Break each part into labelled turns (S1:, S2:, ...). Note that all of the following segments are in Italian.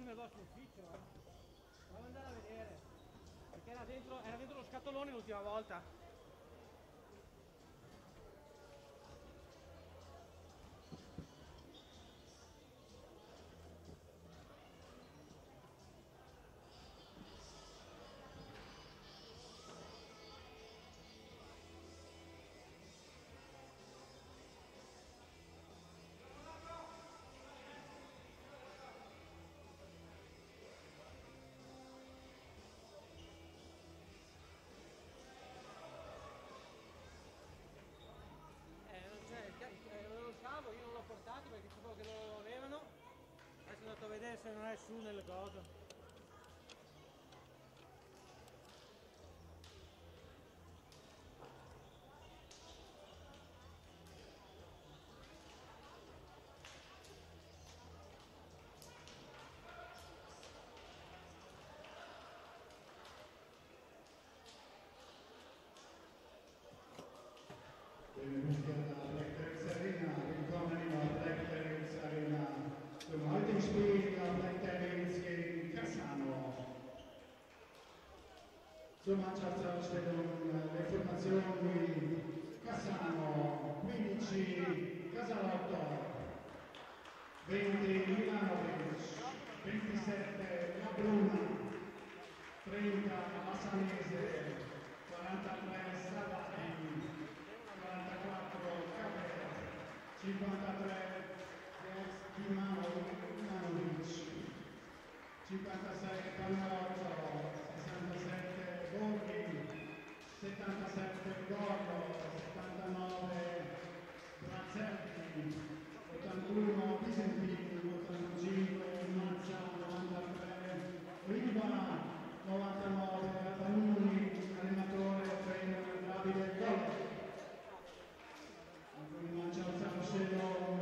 S1: nel vostro ufficio, Devo andare a vedere. Perché era dentro lo scatolone l'ultima volta. Il cavo io non l'ho portato perché sapevo che non lo avevano. Adesso sono andato a vedere se non è su nelle cose.
S2: Benvenuti alla Black Terrace Arena, willkommen in der Black Terrace Arena zum heutigen Spiel der Black Terrace gegen Cassano. Zur Mannschaftsausstellung le formazioni: Cassano 15, Casalotto 20, Milanovic 27, Labruna 30, Massanese 43, Savani 44, Capella 53, Dimanovic 56, Palmarotto 67, Borghi 77, Gordo 79, Brazzetti 81, Pisentini 85, Mazza 93, Riva 99, Panuni, allenatore, trainer Davide Colla. Mancia Alzano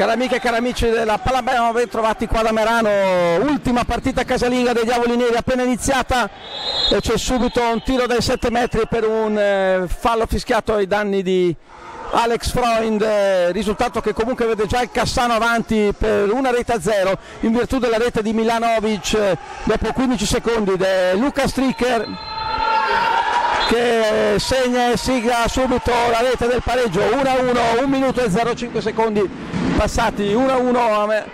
S3: Cari amiche e cari amici della Palabene, ben trovati qua da Merano, ultima partita casalinga dei Diavoli Neri appena iniziata e c'è subito un tiro dai 7 metri per un fallo fischiato ai danni di Alex Freund, risultato che comunque vede già il Cassano avanti per 1-0 in virtù della rete di Milanovic dopo 15 secondi. Luca Stricker che segna e sigla subito la rete del pareggio, 1-1, 1 minuto e 05 secondi passati, 1-1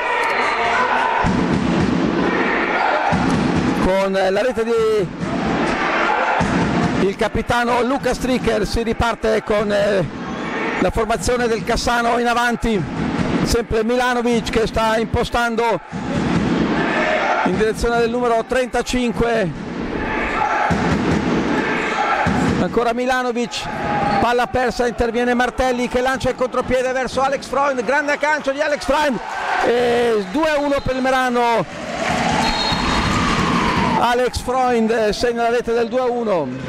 S3: con la rete di il capitano Luca Stricker. Si riparte con la formazione del Cassano in avanti, sempre Milanovic che sta impostando in direzione del numero 35. Ancora Milanovic, palla persa, interviene Martelli che lancia il contropiede verso Alex Freund, grande aggancio di Alex Freund, 2-1 per il Merano. Alex Freund segna la rete del 2-1.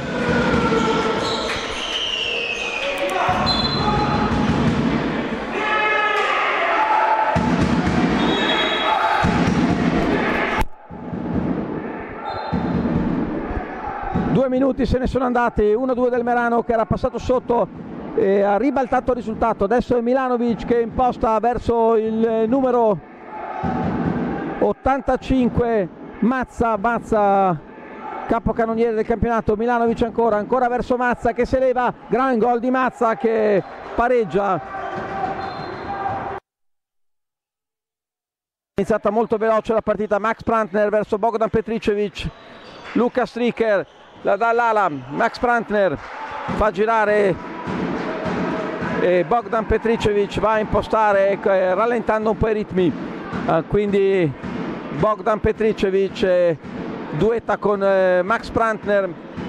S3: Due minuti se ne sono andati, 1-2 del Merano che era passato sotto e ha ribaltato il risultato. Adesso è Milanovic che imposta verso il numero 85, Mazza, capocannoniere del campionato. Milanovic ancora verso Mazza che si eleva, gran gol di Mazza che pareggia. Iniziata molto veloce la partita, Max Prantner verso Bogdan Petricevic, Luca Stricker la dà all'ala, Max Prantner fa girare e Bogdan Petricevic va a impostare rallentando un po' i ritmi, quindi Bogdan Petricevic duetta con Max Prantner.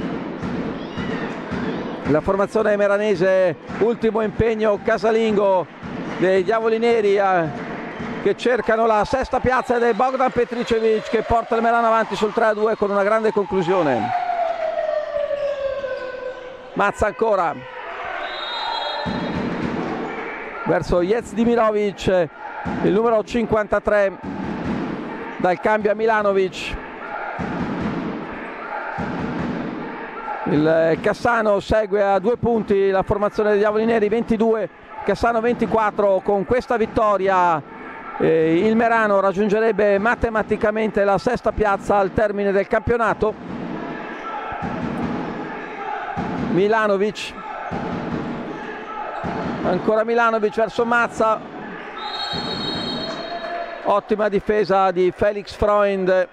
S3: La formazione meranese, ultimo impegno casalingo dei Diavoli Neri che cercano la sesta piazza ed è Bogdan Petricevic che porta il Merano avanti sul 3-2 con una grande conclusione. Mazza ancora verso Jezdimirovic, il numero 53, dal cambio a Milanovic. Il Cassano segue a 2 punti la formazione dei Diavoli Neri, 22, Cassano 24. Con questa vittoria il Merano raggiungerebbe matematicamente la sesta piazza al termine del campionato. Milanovic, ancora Milanovic verso Mazza, ottima difesa di Felix Freund.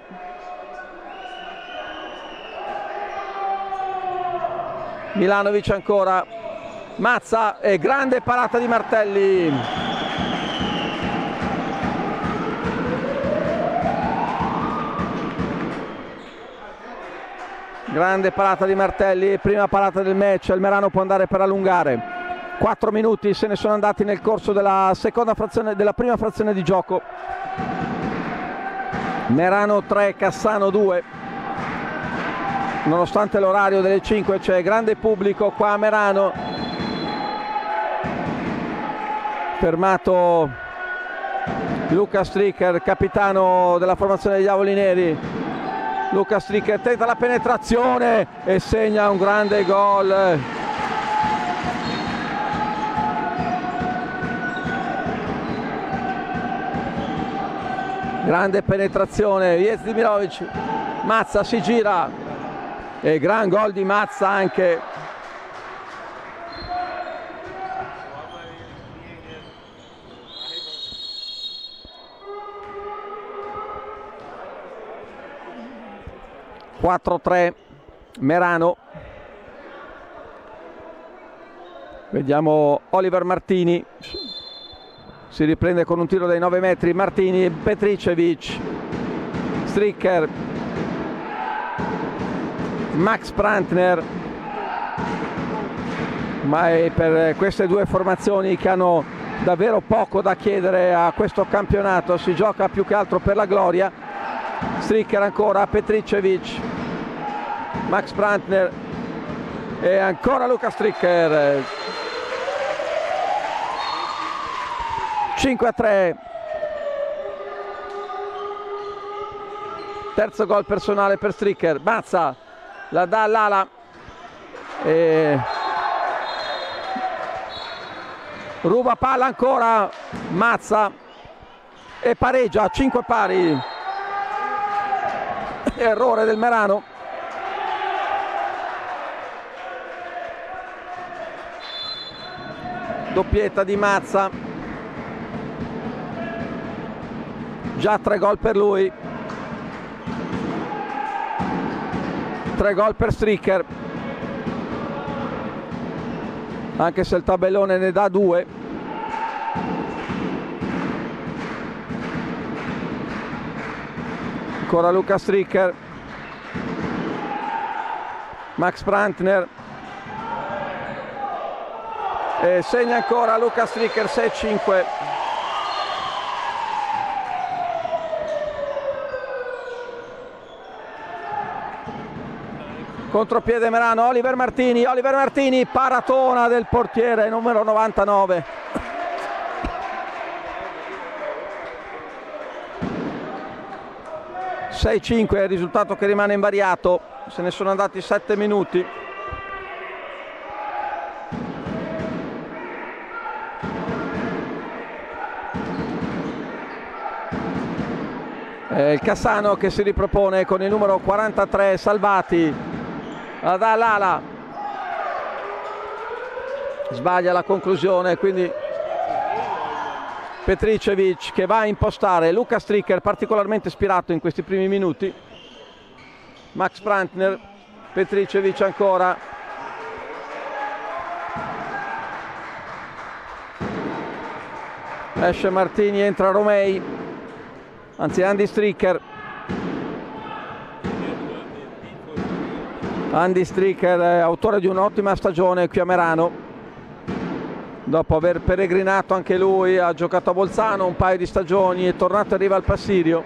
S3: Milanovic ancora, Mazza e grande parata di Martelli. Grande parata di Martelli, prima parata del match, il Merano può andare per allungare. 4 minuti se ne sono andati nel corso della prima frazione di gioco. Merano 3, Cassano 2. Nonostante l'orario delle 5 c'è grande pubblico qua a Merano. Fermato Luca Stricker, capitano della formazione dei Diavoli Neri. Luca Stricker tenta la penetrazione e segna un grande gol. Grande penetrazione, Jezdimirovic, Mazza si gira e gran gol di Mazza anche. (4-3) Merano. Vediamo Oliver Martini, si riprende con un tiro dai 9 metri, Martini, Petricevic, Stricker, Max Prantner. Ma è per queste due formazioni che hanno davvero poco da chiedere a questo campionato, si gioca più che altro per la gloria. Stricker ancora, Petricevic, Max Prantner e ancora Luca Stricker. 5-3. Terzo gol personale per Stricker. Mazza la dà all'ala e ruba palla ancora Mazza e pareggia. 5 pari. Errore del Merano. Doppietta di Mazza. Già 3 gol per lui. 3 gol per Stricker, anche se il tabellone ne dà 2. Ancora Luca Stricker. Max Brantner e segna ancora Luca Stricker. 6-5. Contropiede Merano. Oliver Martini, paratona del portiere numero 99. (6-5) è il risultato che rimane invariato. Se ne sono andati 7 minuti. Il Cassano che si ripropone con il numero 43 Salvati. Dall'ala sbaglia la conclusione, quindi Petricevic che va a impostare. Luca Stricker particolarmente ispirato in questi primi minuti. Max Brantner, Petricevic ancora. Esce Martini, entra Romei, anzi Andy Stricker. Andy Stricker, autore di un'ottima stagione qui a Merano, dopo aver peregrinato anche lui, ha giocato a Bolzano un paio di stagioni, è tornato a Riva al Passirio.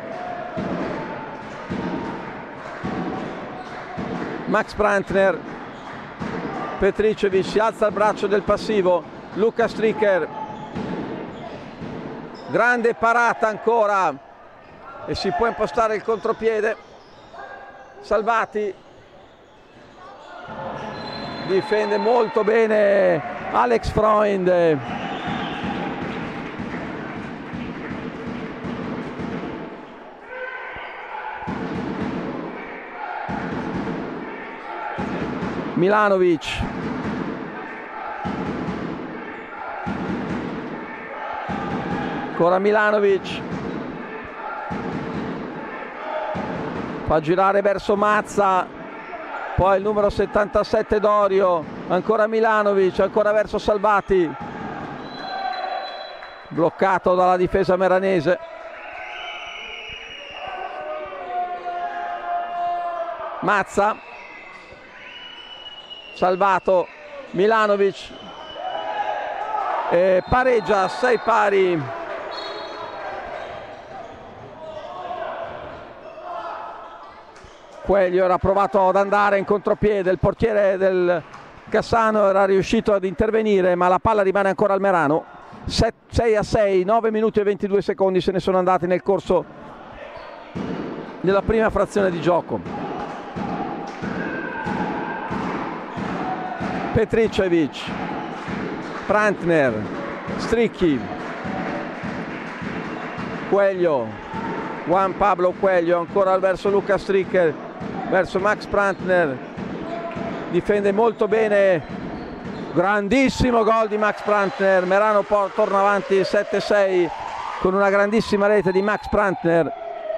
S3: Max Brantner, Petricevic si alza il braccio del passivo. Luca Stricker, grande parata ancora e si può impostare il contropiede. Salvati difende molto bene Alex Freund. Milanovic, ancora Milanovic, fa girare verso Mazza, poi il numero 77 Dorio, ancora Milanovic, ancora verso Salvati, bloccato dalla difesa meranese. Mazza, salvato Milanovic e pareggia. 6 pari. Quaglio era provato ad andare in contropiede, il portiere del Cassano era riuscito ad intervenire, ma la palla rimane ancora al Merano. 6-6, 9 minuti e 22 secondi se ne sono andati nel corso della prima frazione di gioco. Petricevic, Brantner, Stricchi, Quaglio, Juan Pablo Quaglio, ancora verso Luca Stricker, verso Max Brantner, difende molto bene, grandissimo gol di Max Brantner. Merano torna avanti 7-6 con una grandissima rete di Max Brantner.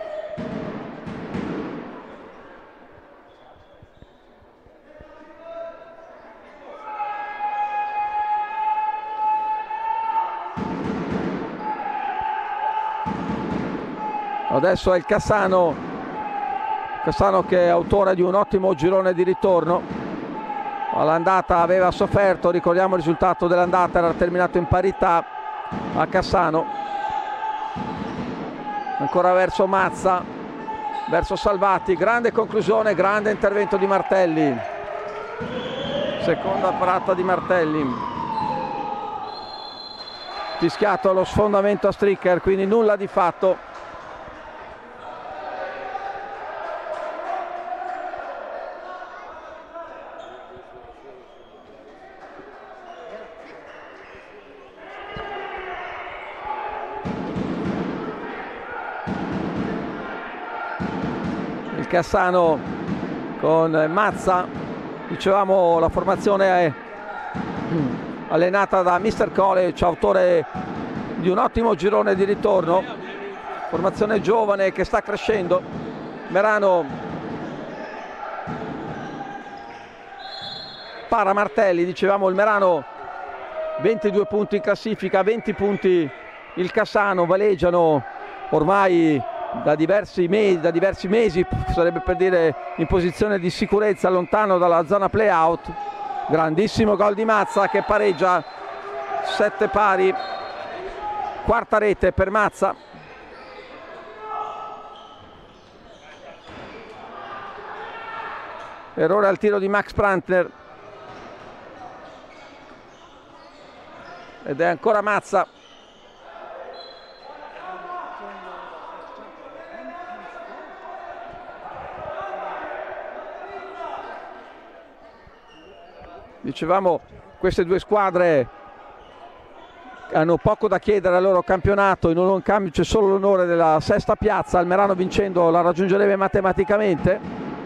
S3: Adesso è il Cassano che è autore di un ottimo girone di ritorno. All'andata aveva sofferto, ricordiamo il risultato dell'andata, era terminato in parità a Cassano. Ancora verso Mazza, verso Salvati, grande conclusione, grande intervento di Martelli. Seconda parata di Martelli. fischiato lo sfondamento a Stricker, quindi nulla di fatto. Il Cassano con Mazza, dicevamo la formazione è allenata da Mr. College, autore di un ottimo girone di ritorno, formazione giovane che sta crescendo. Merano para Martelli, dicevamo il Merano 22 punti in classifica, 20 punti il Cassano, valeggiano ormai da diversi mesi, sarebbe per dire in posizione di sicurezza, lontano dalla zona play-out. Grandissimo gol di Mazza che pareggia, 7 pari, quarta rete per Mazza. Errore al tiro di Max Prantner ed è ancora Mazza. Dicevamo, queste due squadre hanno poco da chiedere al loro campionato, in un cambio c'è solo l'onore della sesta piazza, il Merano vincendo la raggiungerebbe matematicamente.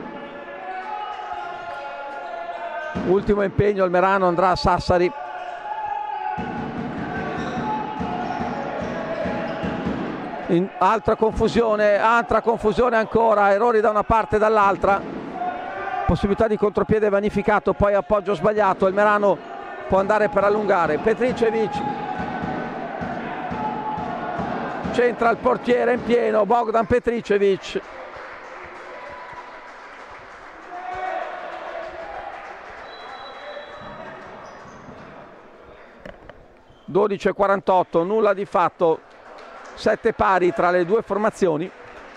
S3: Ultimo impegno, il Merano andrà a Sassari. Altra confusione ancora, errori da una parte e dall'altra. Possibilità di contropiede vanificato, poi appoggio sbagliato, il Merano può andare per allungare. Petricevic centra il portiere in pieno, Bogdan Petricevic. (12:48), nulla di fatto, 7 pari tra le due formazioni.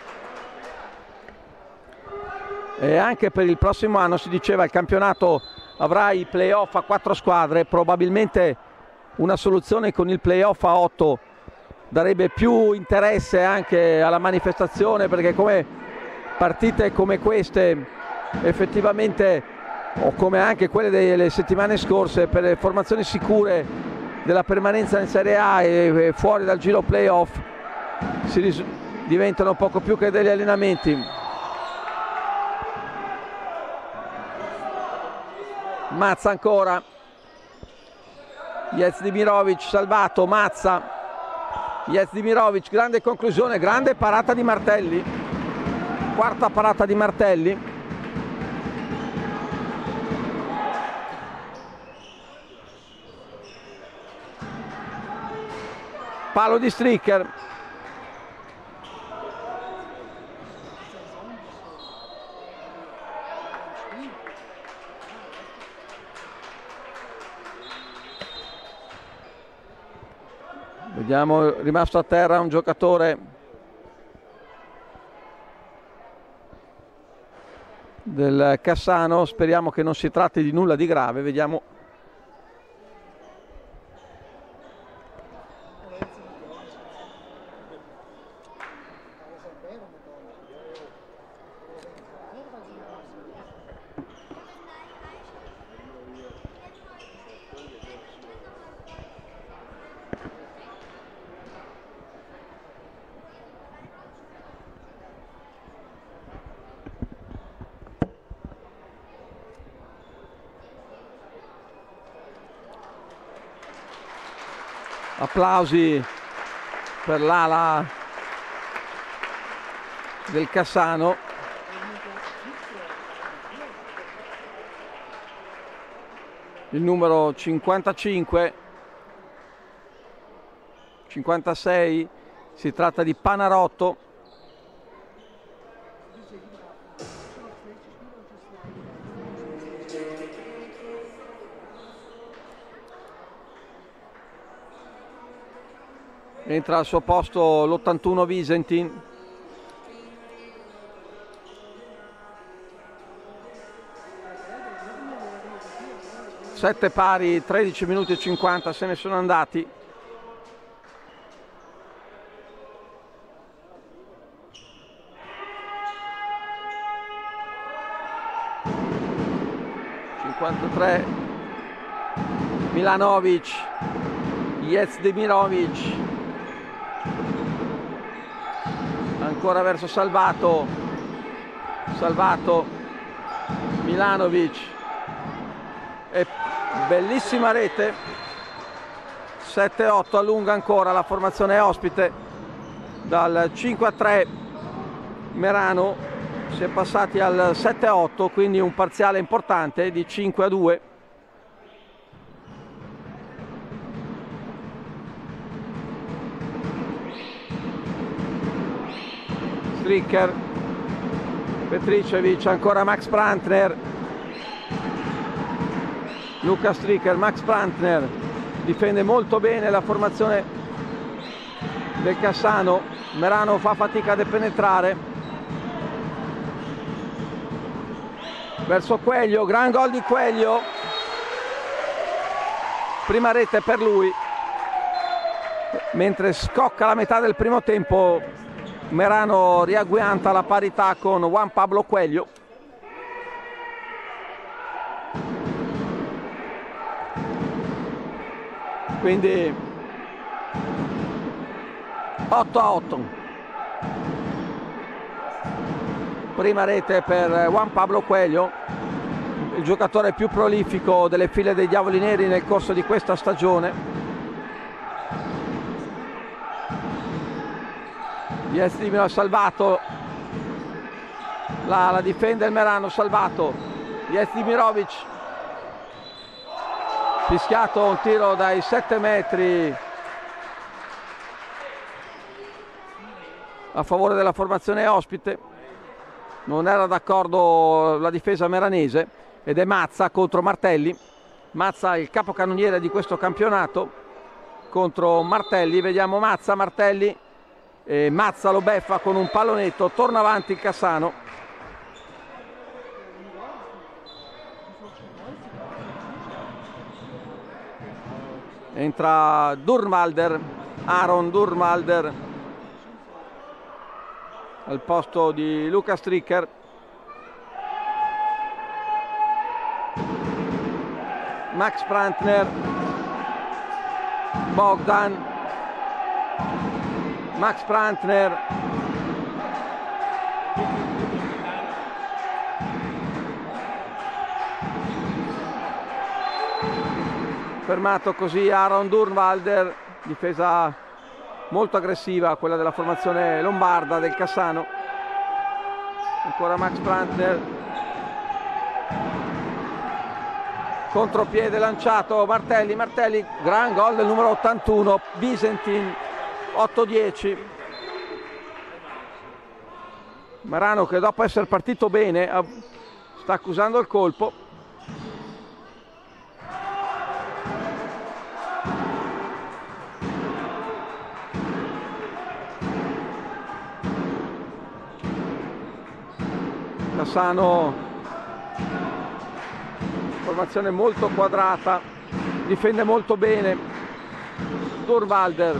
S3: E anche per il prossimo anno si diceva il campionato avrà i playoff a 4 squadre, probabilmente una soluzione con il playoff a 8 darebbe più interesse anche alla manifestazione, perché come partite come queste effettivamente, o come anche quelle delle settimane scorse, per le formazioni sicure della permanenza in Serie A e fuori dal giro playoff, diventano poco più che degli allenamenti. Mazza ancora, Jezdimirovic salvato, Mazza, Jezdimirovic, grande conclusione, grande parata di Martelli, quarta parata di Martelli. Palo di Stricker. Vediamo, rimasto a terra un giocatore del Cassano, speriamo che non si tratti di nulla di grave, vediamo. Applausi per l'ala del Cassano. Il numero 55, 56, si tratta di Panarotto. Entra al suo posto l'81 Visentin. Sette pari, 13 minuti e 50 se ne sono andati. 53 Milanovic, Jezdemirovic, ancora verso Salvato, Milanovic, e bellissima rete. 7-8, allunga ancora la formazione ospite dal 5-3 Merano, si è passati al 7-8, quindi un parziale importante di 5-2. Stricker, Petricevic, ancora Max Brantner, Luca Stricker, Max Brantner, difende molto bene la formazione del Cassano. Merano fa fatica a depenetrare verso Quaglio, gran gol di Quaglio, prima rete per lui. Mentre scocca la metà del primo tempo, Merano riagguanta la parità con Juan Pablo Quaglio. Quindi 8-8. Prima rete per Juan Pablo Quaglio, il giocatore più prolifico delle file dei Diavoli Neri nel corso di questa stagione. Jezdemirovic salvato, la difende il Merano, salvato Jezdemirovic, fischiato un tiro dai 7 metri a favore della formazione ospite. Non era d'accordo la difesa meranese ed è Mazza contro Martelli. Mazza il capocannoniere di questo campionato contro Martelli. Vediamo Mazza, Martelli, e Mazza lo beffa con un pallonetto, torna avanti il Cassano. Entra Durmalder, Aaron Durmalder al posto di Luca Stricker. Max Brantner, Bogdan, Max Brantner, fermato così Aaron Durmalder, difesa molto aggressiva quella della formazione lombarda del Cassano. Ancora Max Brantner, contropiede lanciato, Martelli, gran gol del numero 81 Visentin, 8-10. Merano che dopo essere partito bene sta accusando il colpo. Cassano, formazione molto quadrata, difende molto bene Durmalder,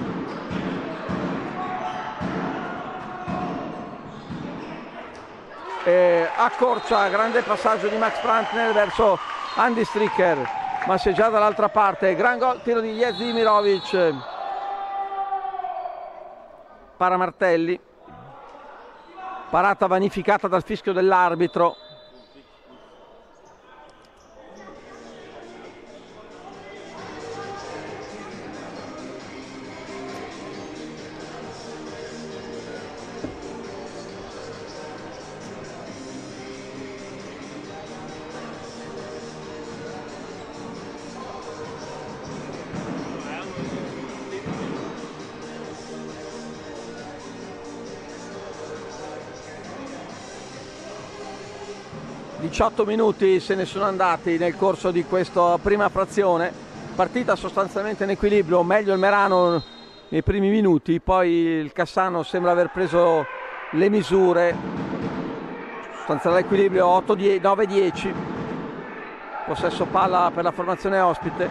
S3: e accorcia, grande passaggio di Max Brantner verso Andy Stricker, ma si è già dall'altra parte. Gran gol, tiro di Jezdemirovic, para Martelli, parata vanificata dal fischio dell'arbitro. ...18 minuti se ne sono andati nel corso di questa prima frazione, partita sostanzialmente in equilibrio, meglio il Merano nei primi minuti, poi il Cassano sembra aver preso le misure, sostanzialmente l'equilibrio 9-10, possesso palla per la formazione ospite.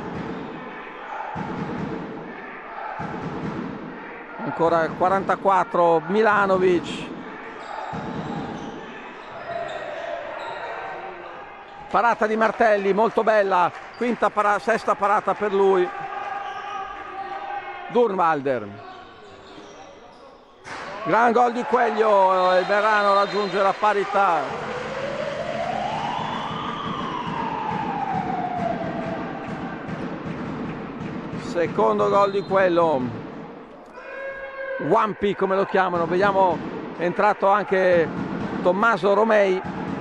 S3: Ancora 44 Milanovic, Parata di Martelli, molto bella, sesta parata per lui. Durnwalder. Gran gol di Quaglio, il Merano raggiunge la parità. Secondo gol di quello. Wampi come lo chiamano, vediamo è entrato anche Tommaso Romei.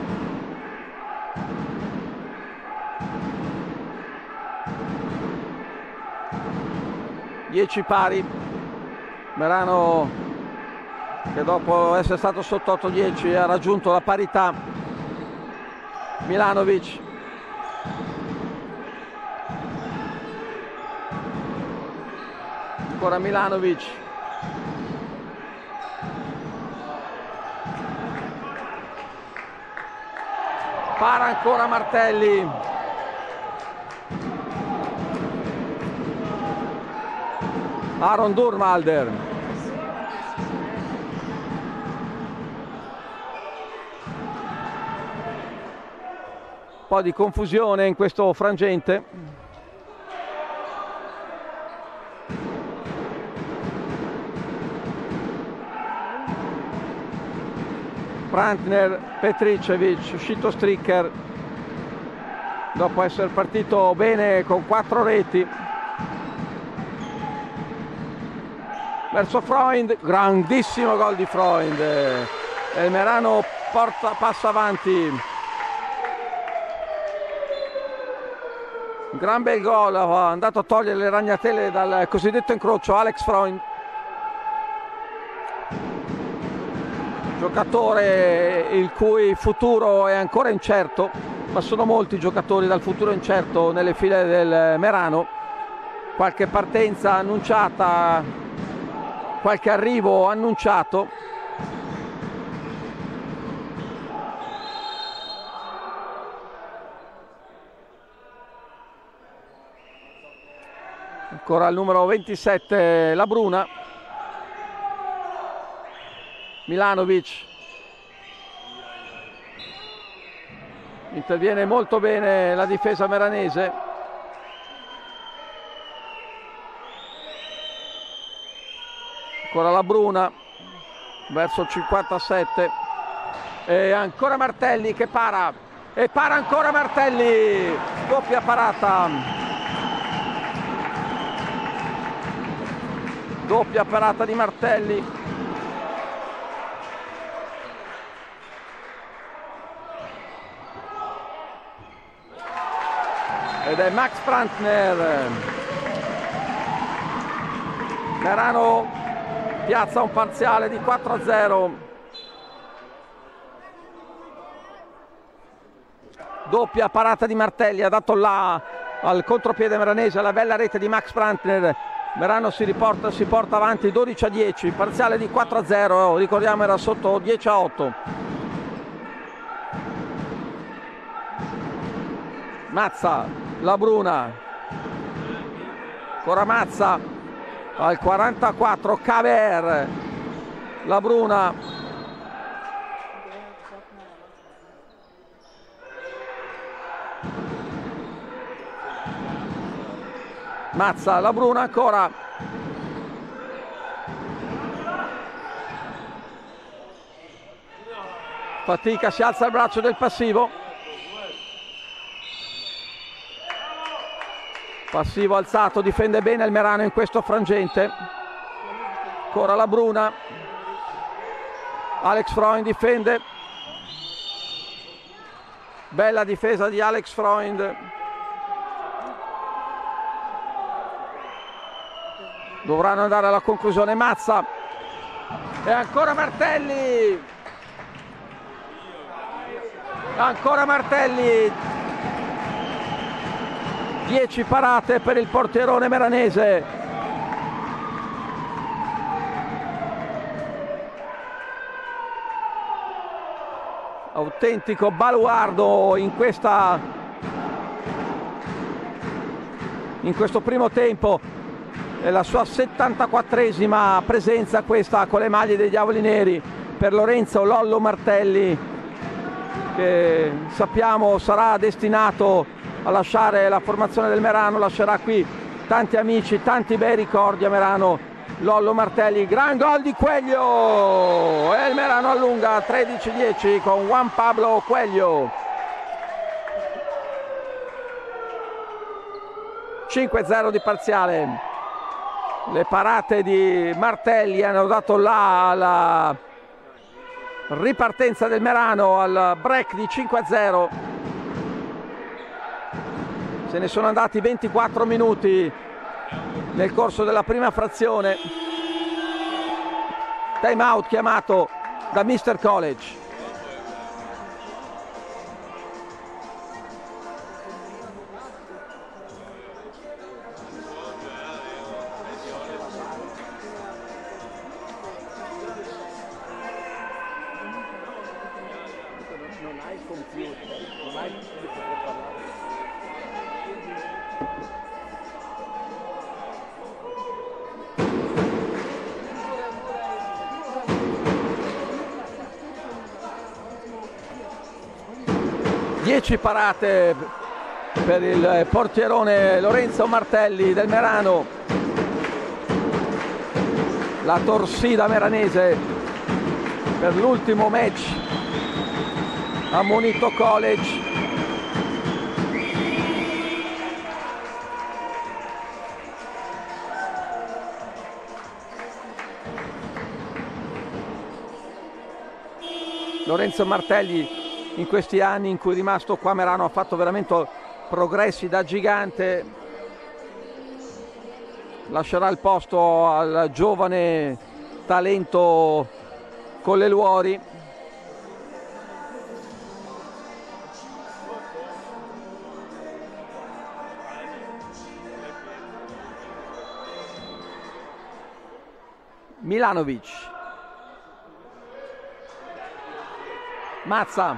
S3: Dieci pari, Merano che dopo essere stato sotto 8-10 ha raggiunto la parità. Milanovic. Ancora Milanovic. Para ancora Martelli. Aaron Durnwalder. Un po' di confusione in questo frangente. Brantner, Petricevic, uscito Stricker dopo essere partito bene con 4 reti. Verso Freund, grandissimo gol di Freund, il Merano passa avanti. Gran bel gol, è andato a togliere le ragnatele dal cosiddetto incrocio Alex Freund. Giocatore il cui futuro è ancora incerto, ma sono molti giocatori dal futuro incerto nelle file del Merano. Qualche partenza annunciata, qualche arrivo annunciato. Ancora il numero 27 La Bruna. Milanovic. Interviene molto bene la difesa meranese. Ancora La Bruna verso il 57 e ancora Martelli che para e para ancora Martelli, doppia parata, doppia parata di Martelli. Ed è Max Brantner. Merano piazza un parziale di 4-0. Doppia parata di Martelli, ha dato là al contropiede meranese, la bella rete di Max Brantner. Merano si porta avanti 12-10, parziale di 4-0, ricordiamo era sotto 10-8. Mazza, La Bruna, ancora Mazza, al 44 Caver, La Bruna, Mazza, La Bruna ancora, fatica, si alza il braccio del passivo. Passivo alzato, difende bene il Merano in questo frangente. Ancora La Bruna. Alex Freund difende. Bella difesa di Alex Freund. Dovranno andare alla conclusione. Mazza. E ancora Martelli. Ancora Martelli. 10 parate per il portierone meranese. Autentico baluardo in questo primo tempo. È la sua 74esima presenza questa con le maglie dei Diavoli Neri per Lorenzo Lollo Martelli. che sappiamo sarà destinato a lasciare la formazione del Merano, lascerà qui tanti amici, tanti bei ricordi a Merano. Lollo Martelli, gran gol di Coelho e il Merano allunga 13-10 con Juan Pablo Coelho. 5-0 di parziale. Le parate di Martelli hanno dato là alla ripartenza del Merano, al break di 5-0. Se ne sono andati 24 minuti nel corso della prima frazione. Time out chiamato da Mr. College. Non hai il computer, non hai il parlare. Dieci parate per il portierone Lorenzo Martelli del Merano. La torsida meranese per l'ultimo match a Monito College. Lorenzo Martelli in questi anni in cui è rimasto qua a Merano ha fatto veramente progressi da gigante. Lascerà il posto al giovane talento Colleluori. Milanovic, Mazza,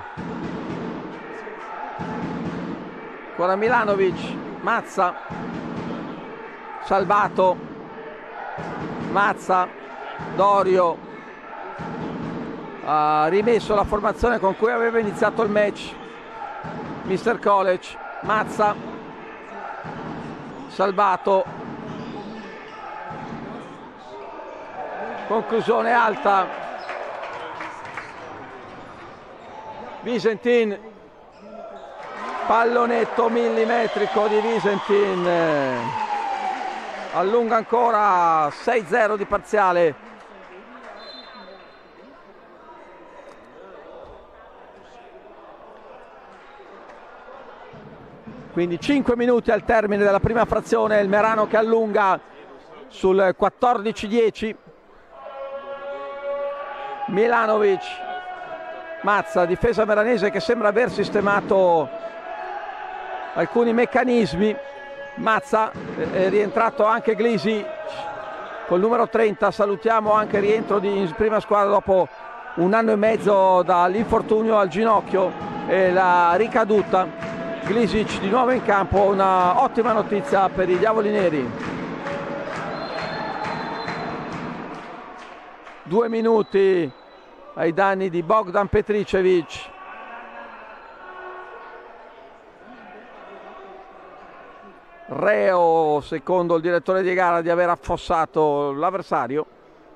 S3: ancora Milanovic, Mazza, Salvato, Mazza, Dorio ha rimesso la formazione con cui aveva iniziato il match Mr. College. Mazza, Salvato, conclusione alta, Visentin, pallonetto millimetrico di Visentin, allunga ancora 6-0 di parziale. Quindi 5 minuti al termine della prima frazione, il Merano che allunga sul 14-10. Milanovic, Mazza, difesa meranese che sembra aver sistemato alcuni meccanismi. Mazza, è rientrato anche Glisic col numero 30, salutiamo anche il rientro in prima squadra dopo un anno e mezzo dall'infortunio al ginocchio e la ricaduta. Glisic di nuovo in campo, una ottima notizia per i Diavoli Neri. 2 minuti ai danni di Bogdan Petricevic. Reo, secondo il direttore di gara, di aver affossato l'avversario.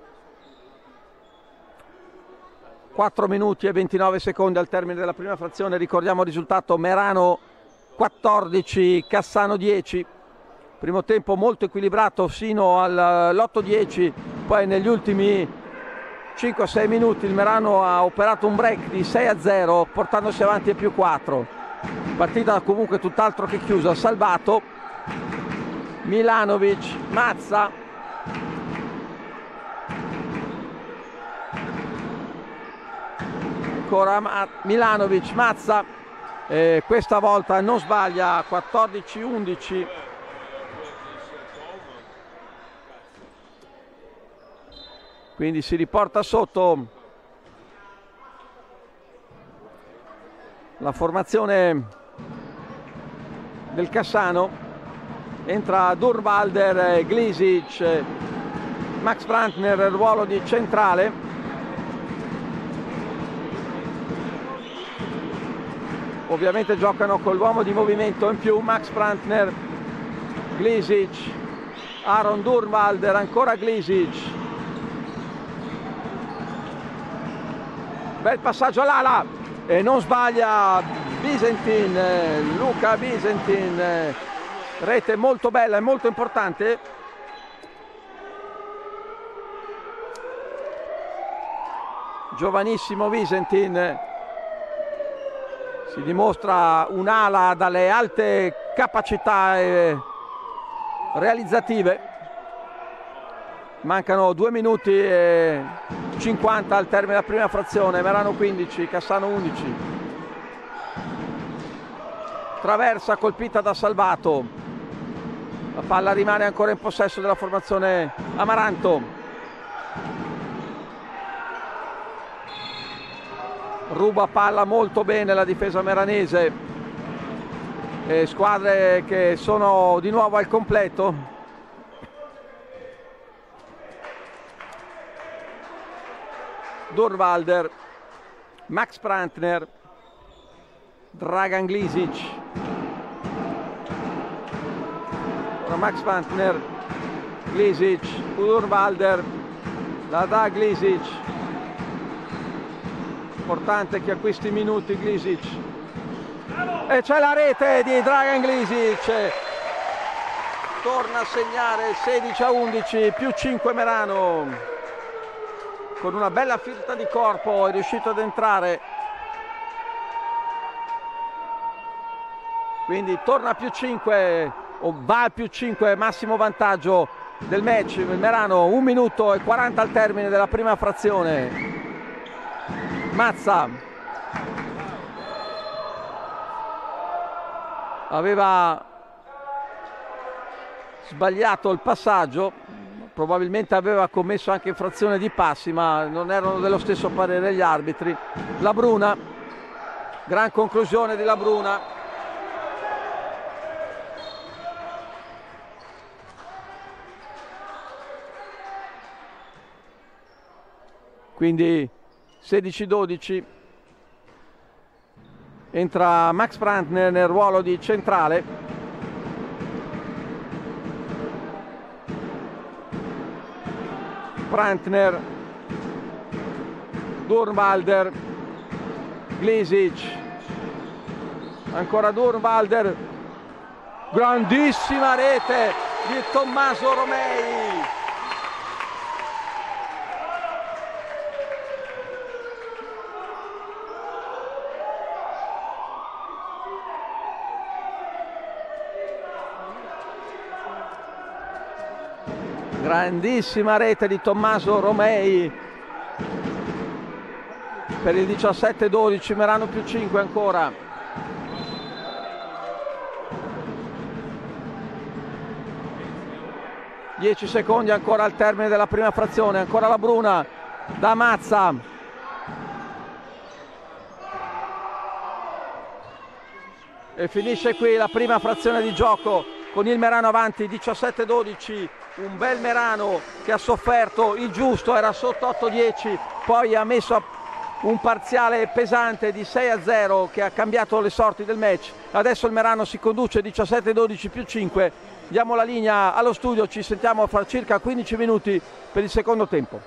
S3: 4 minuti e 29 secondi al termine della prima frazione. Ricordiamo il risultato: Merano 14, Cassano 10. Primo tempo molto equilibrato fino all'8-10, poi negli ultimi 5-6 minuti il Merano ha operato un break di 6-0 portandosi avanti a +4. Partita comunque tutt'altro che chiusa. Salvato, Milanovic, Mazza, ancora Milanovic, Mazza, questa volta non sbaglia, 14-11. Quindi si riporta sotto la formazione del Cassano. Entra Durvalder, Glisic, Max Brandner nel ruolo di centrale. ovviamente giocano con l'uomo di movimento in più, Max Brandner, Glisic, Aaron Durnwalder, ancora Glisic, bel passaggio all'ala e non sbaglia Visentin, Luca Visentin, rete molto bella e molto importante. Giovanissimo Visentin, si dimostra un'ala dalle alte capacità realizzative. Mancano 2 minuti e 50 al termine della prima frazione. Merano 15, Cassano 11. Traversa colpita da Salvato, la palla rimane ancora in possesso della formazione Amaranto. Ruba palla molto bene la difesa meranese, squadre che sono di nuovo al completo. Durnwalder, Max Brandner, Dragan Glisic, ora Max Brandner, Glisic, Durnwalder, la dà Glisic. Importante che acquisti minuti Glisic, e c'è la rete di Dragan Glisic, torna a segnare 16-11, più 5 Merano, con una bella finta di corpo è riuscito ad entrare, quindi torna a più 5 o va a più 5, massimo vantaggio del match. Merano 1 minuto e 40 al termine della prima frazione. Mazza aveva sbagliato il passaggio, probabilmente aveva commesso anche infrazione di passi, ma non erano dello stesso parere gli arbitri. La Bruna, gran conclusione di La Bruna. Quindi 16-12, entra Max Brandner nel ruolo di centrale. Brandner, Durnwalder, Glisic, ancora Durnwalder, grandissima rete di Tommaso Romei. Grandissima rete di Tommaso Romei per il 17-12, Merano più 5 ancora. Dieci secondi ancora al termine della prima frazione, ancora La Bruna da Mazza. E finisce qui la prima frazione di gioco con il Merano avanti 17-12. Un bel Merano che ha sofferto il giusto, era sotto 8-10, poi ha messo un parziale pesante di 6-0 che ha cambiato le sorti del match. Adesso il Merano si conduce 17-12 più 5. Diamo la linea allo studio, ci sentiamo fra circa 15 minuti per il secondo tempo.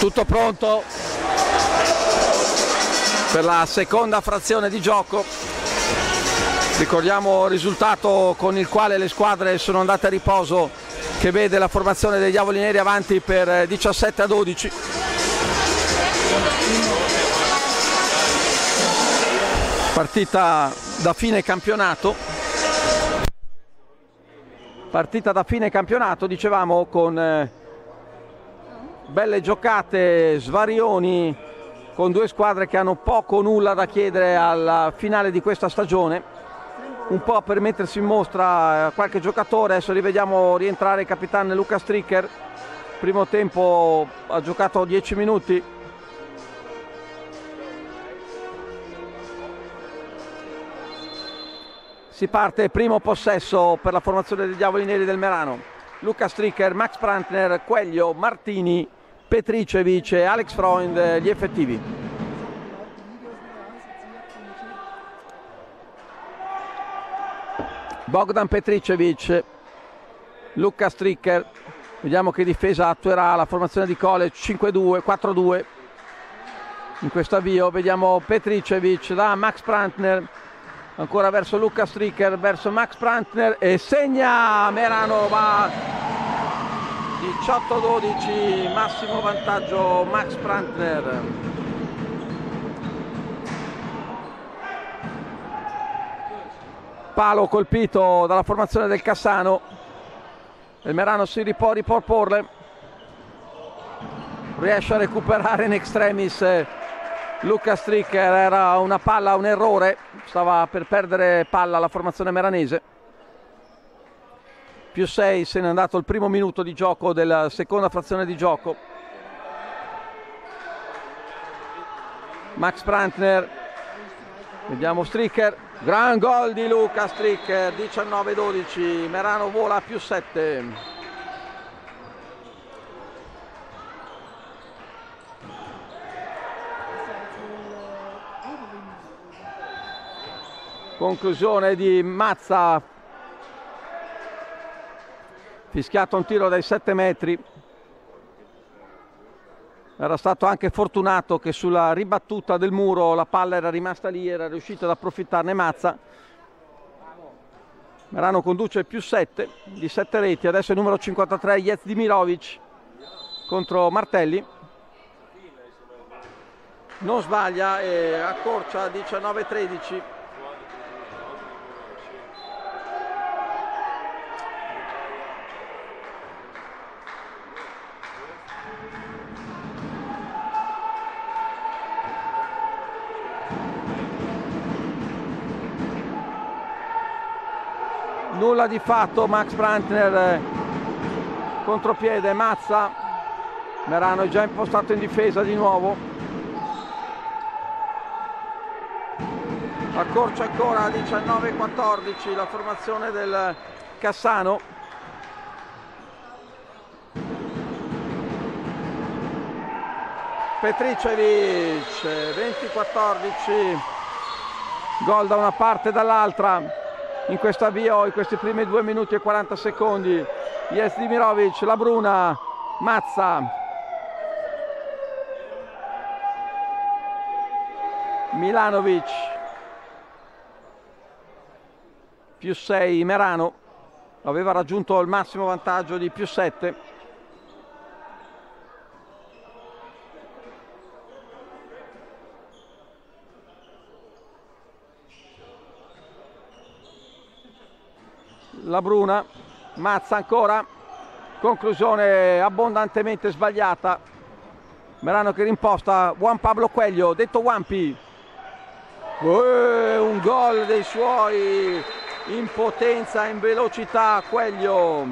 S3: Tutto pronto per la seconda frazione di gioco. Ricordiamo il risultato con il quale le squadre sono andate a riposo, che vede la formazione dei Diavoli Neri avanti per 17-12. Partita da fine campionato. Partita da fine campionato, dicevamo, con belle giocate, svarioni, con due squadre che hanno poco o nulla da chiedere alla finale di questa stagione. Un po' per mettersi in mostra qualche giocatore. Adesso rivediamo rientrare il capitano Luca Stricker. Primo tempo ha giocato 10 minuti. Si parte, primo possesso per la formazione dei Diavoli Neri del Merano. Luca Stricker, Max Prantner, Quaglio, Martini, Petricevic e Alex Freund gli effettivi. Bogdan Petricevic, Luca Stricker. Vediamo che difesa attuerà la formazione di College, 5-2, 4-2. In questo avvio vediamo Petricevic da Max Prantner, ancora verso Luca Stricker, verso Max Prantner e segna Merano, va 18-12, massimo vantaggio Max Prantner. Palo colpito dalla formazione del Cassano. Il Merano si può riproporre, riesce a recuperare in extremis Luca Stricker. Era una palla, un errore, stava per perdere palla la formazione meranese. Più 6, se n'è andato il primo minuto di gioco della seconda frazione di gioco. Max Prantner, vediamo Stricker, gran gol di Luca Stricker, 19-12, Merano vola a più 7. Conclusione di Mazza, fischiato un tiro dai 7 metri. Era stato anche fortunato che sulla ribattuta del muro la palla era rimasta lì, era riuscito ad approfittarne Mazza. Merano conduce più 7 di 7 reti. Adesso il numero 53 Jezdimirovic contro Martelli. Non sbaglia e accorcia 19-13. Nulla di fatto, Max Prantner, contropiede Mazza. Merano è già impostato in difesa di nuovo. Accorcia ancora 19-14 la formazione del Cassano. Petricevic, 20-14, gol da una parte e dall'altra. In questo avvio, in questi primi 2 minuti e 40 secondi, Jezdimirovic, La Bruna, Mazza, Milanovic, più 6 Merano, aveva raggiunto il massimo vantaggio di più 7. La Bruna, Mazza ancora, conclusione abbondantemente sbagliata. Merano che rimposta Juan Pablo Quaglio, detto Wampi. Un gol dei suoi, in potenza, in velocità Quaglio.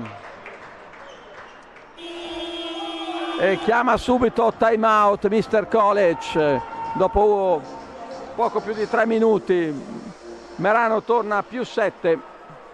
S3: E chiama subito time out Mr. College dopo poco più di 3 minuti. Merano torna a più 7.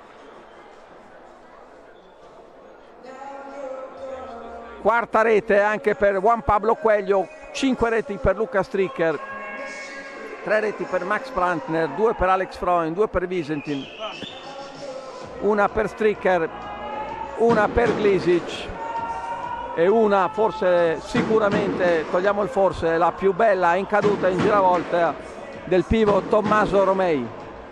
S3: Quarta rete anche per Juan Pablo Quaglio, 5 reti per Luca Stricker, 3 reti per Max Prantner, 2 per Alex Freund, 2 per Visentin, una per Stricker, una per Glisic e una forse, sicuramente, togliamo il forse, la più bella in caduta in giravolta del pivot Tommaso Romei.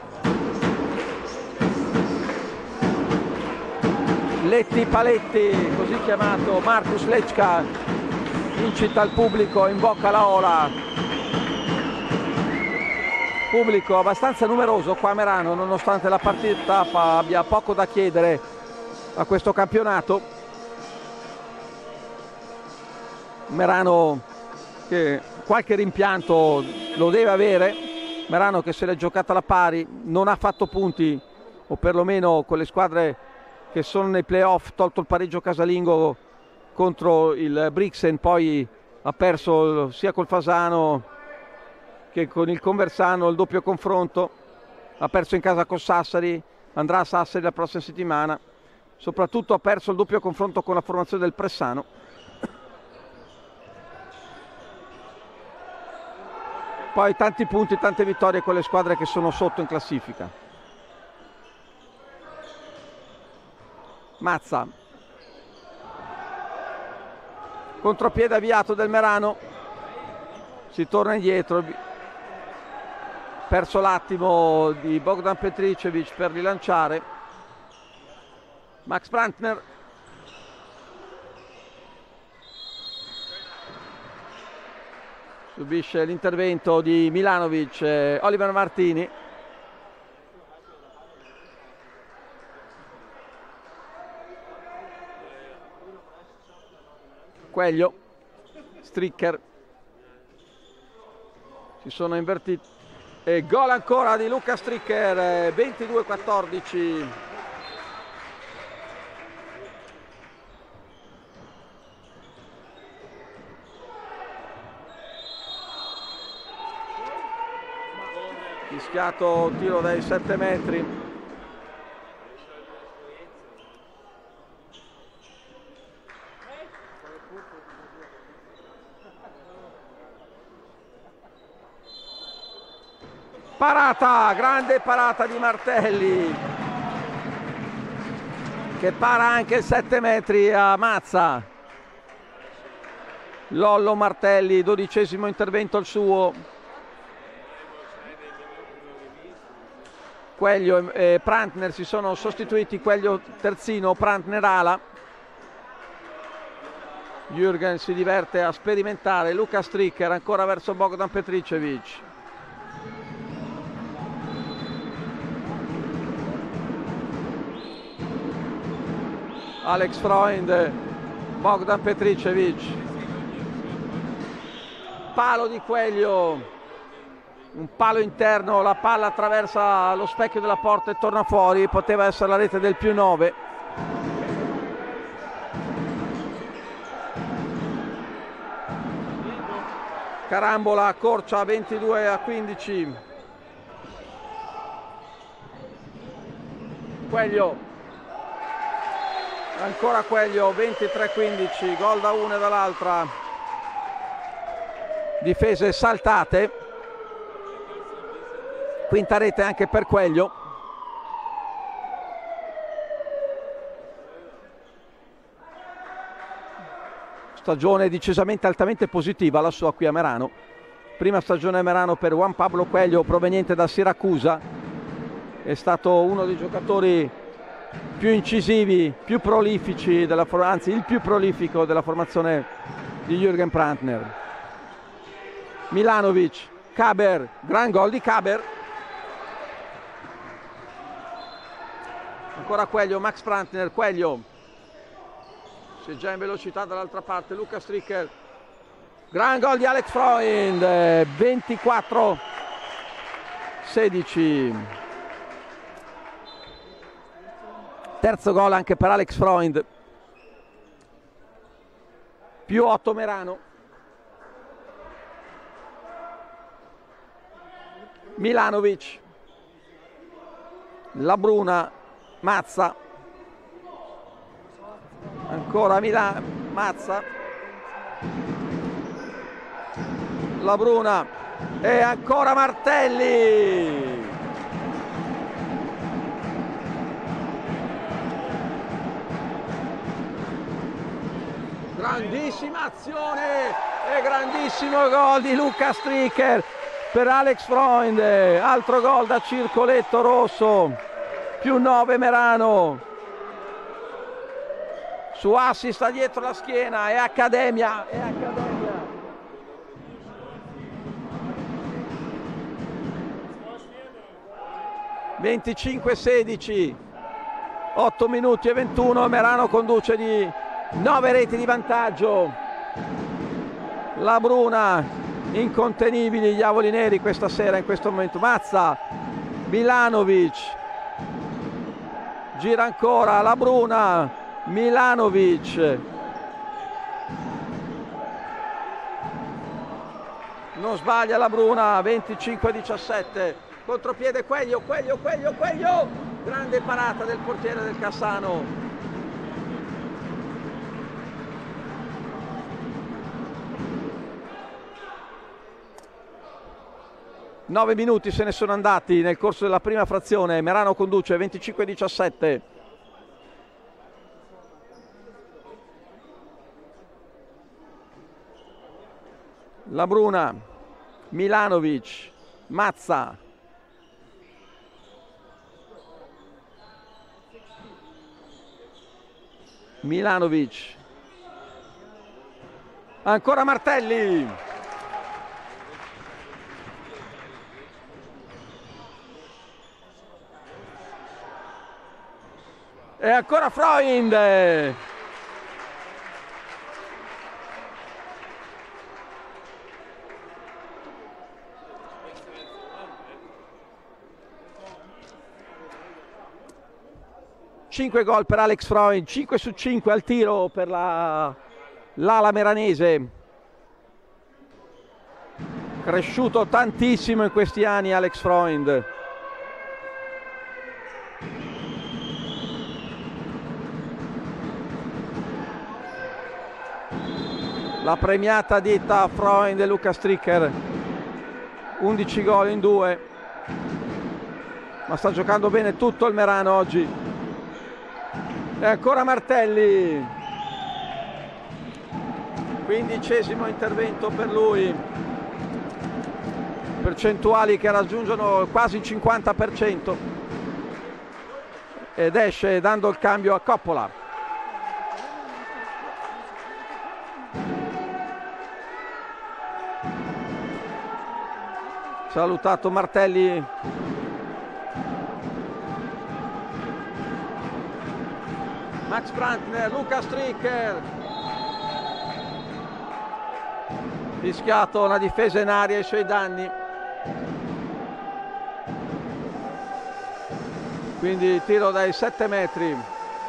S3: Letti Paletti, così chiamato Marcus Lechka, incita il pubblico, invocca la ola. Pubblico abbastanza numeroso qua a Merano, nonostante la partita abbia poco da chiedere a questo campionato. Merano che qualche rimpianto lo deve avere, Merano che se l'è giocata alla pari, non ha fatto punti, o perlomeno con le squadre che sono nei playoff, tolto il pareggio casalingo contro il Brixen, poi ha perso sia col Fasano che con il Conversano il doppio confronto, ha perso in casa con Sassari, andrà a Sassari la prossima settimana, soprattutto ha perso il doppio confronto con la formazione del Pressano. Poi tanti punti, tante vittorie con le squadre che sono sotto in classifica. Mazza, contropiede avviato del Merano, si torna indietro, perso l'attimo di Bogdan Petricevic per rilanciare. Max Brantner, subisce l'intervento di Milanovic, Oliver Martini. Quaglio, Stricker, si sono invertiti e gol ancora di Luca Stricker, 22-14. Fischiato tiro dai 7 metri. Parata, grande parata di Martelli, che para anche il 7 metri a Mazza. Lollo Martelli, 12° intervento il suo. Quaglio e Prantner si sono sostituiti, Quaglio terzino, Prantner ala. Jürgen si diverte a sperimentare, Luca Stricker ancora verso Bogdan Petricevic. Alex Freund, Bogdan Petricevic, palo di Quaglio, un palo interno, la palla attraversa lo specchio della porta e torna fuori, poteva essere la rete del +9. Carambola, Corcia, 22-15. Quaglio, ancora Quaglio, 23-15, gol da una e dall'altra. Difese saltate, quinta rete anche per Quaglio. Stagione decisamente altamente positiva la sua qui a Merano. Prima stagione a Merano per Juan Pablo Quaglio, proveniente da Siracusa. È stato uno dei giocatori più incisivi, più prolifici, anzi il più prolifico della formazione di Jürgen Prantner. Milanovic, Kaber, gran gol di Kaber. Ancora Quaglio, Max Prantner, Quaglio. Si è già in velocità dall'altra parte, Luca Stricker. Gran gol di Alex Freund, 24-16. Terzo gol anche per Alex Freund. +8 Merano. Milanovic, La Bruna, Mazza, ancora Mazza, La Bruna e ancora Martelli. grandissima azione e grandissimo gol di Luca Stricker per Alex Freund, altro gol da circoletto rosso, più 9 Merano, su assist dietro la schiena, è Accademia. 25-16, 8 minuti e 21, Merano conduce di 9 reti di vantaggio. La Bruna, incontenibili gli Diavoli Neri questa sera in questo momento. Mazza, Milanovic, gira ancora la Bruna, Milanovic, non sbaglia la Bruna, 25-17, contropiede Quaglio, grande parata del portiere del Cassano. Nove minuti se ne sono andati nel corso della prima frazione, Merano conduce 25-17. La Bruna, Milanovic, Mazza, Milanovic, ancora Martelli, e ancora Freund. Cinque gol per Alex Freund, 5 su 5 al tiro per l'ala meranese. Cresciuto tantissimo in questi anni Alex Freund. La premiata ditta Freund e Luca Stricker, 11 gol in 2, ma sta giocando bene tutto il Merano oggi. E ancora Martelli, 15° intervento per lui, percentuali che raggiungono quasi il 50%, ed esce dando il cambio a Coppola. Salutato Martelli. Max Brandner, Luca Stricker, fischiato una difesa in aria ai suoi danni, quindi tiro dai 7 metri.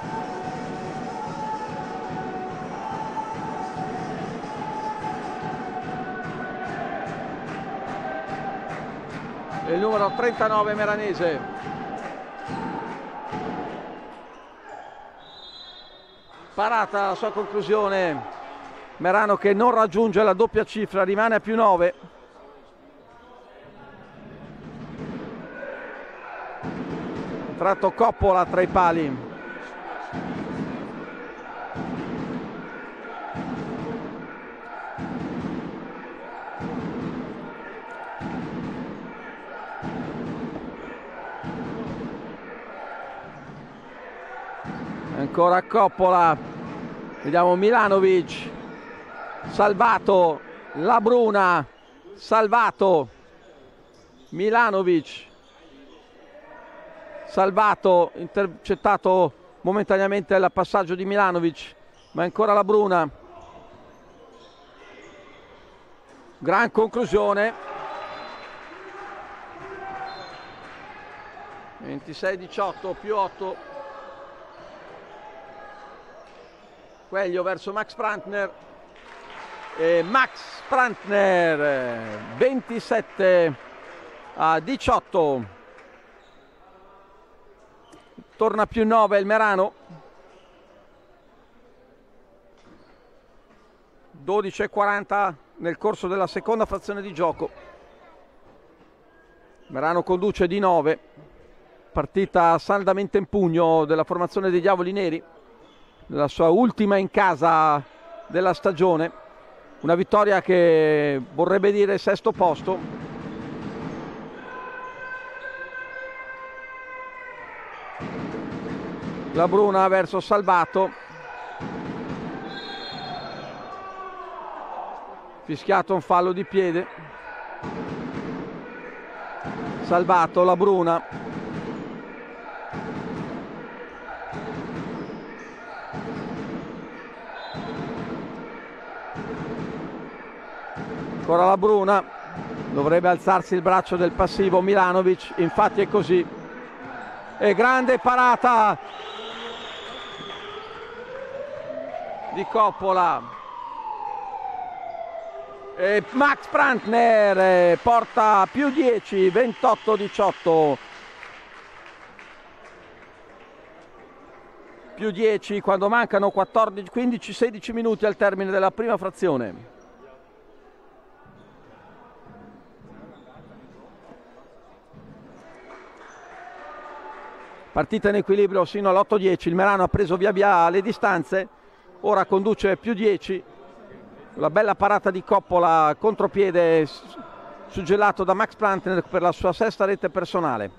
S3: E il numero 39 meranese. Parata la sua conclusione, Merano che non raggiunge la doppia cifra, rimane a più 9. Tratto Coppola tra i pali. Ancora Coppola, vediamo Milanovic, salvato, la Bruna, salvato, Milanovic, salvato, intercettato momentaneamente il passaggio di Milanovic, ma ancora la Bruna, gran conclusione, 26-18 più 8. Quaglio verso Max Brandner e Max Brandner 27-18, torna più 9 il Merano, 12:40 nel corso della seconda frazione di gioco. Merano conduce di 9, partita saldamente in pugno della formazione dei Diavoli Neri, la sua ultima in casa della stagione, una vittoria che vorrebbe dire sesto posto. La Bruna verso Salvato, fischiato un fallo di piede. Salvato, la Bruna, ancora la Bruna, dovrebbe alzarsi il braccio del passivo Milanovic, infatti è così. E grande parata di Coppola. E Max Brandner porta più 10, 28-18. Più 10 quando mancano 15-16 minuti al termine della prima frazione. Partita in equilibrio sino all'8-10, il Merano ha preso via via le distanze, ora conduce più 10. La bella parata di Coppola, contropiede suggellato da Max Brandner per la sua sesta rete personale.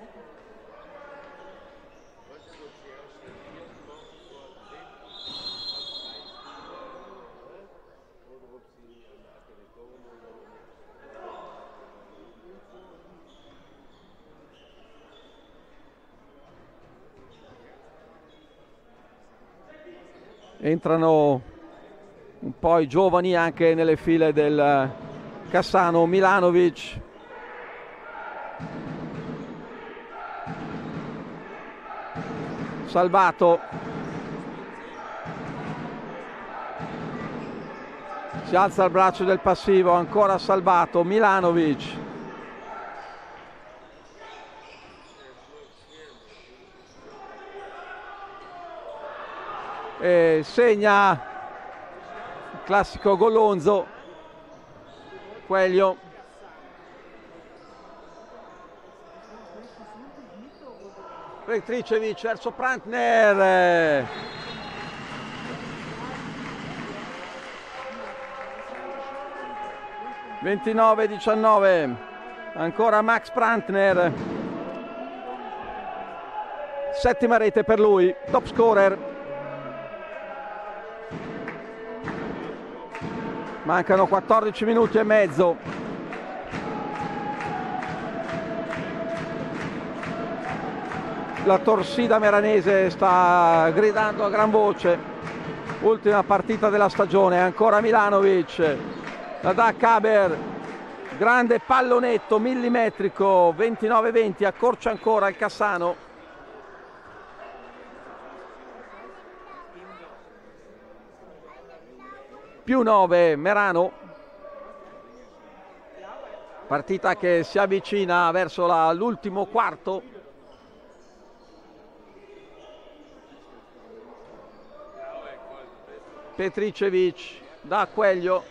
S3: Entrano un po' i giovani anche nelle file del Cassano. Milanovic, Salvato, si alza il braccio del passivo, ancora Salvato, Milanovic, e segna classico Gollonzo, Quelio. Petricevic verso Brandner. – 29-19, ancora Max Brandner, settima rete per lui, top scorer. Mancano 14 minuti e mezzo. La torsida meranese sta gridando a gran voce. Ultima partita della stagione, ancora Milanovic. La dà Kaber. Grande pallonetto millimetrico, 29-20, accorcia ancora il Cassano. Più 9 Merano, partita che si avvicina verso l'ultimo quarto. Petricevic da Quelio,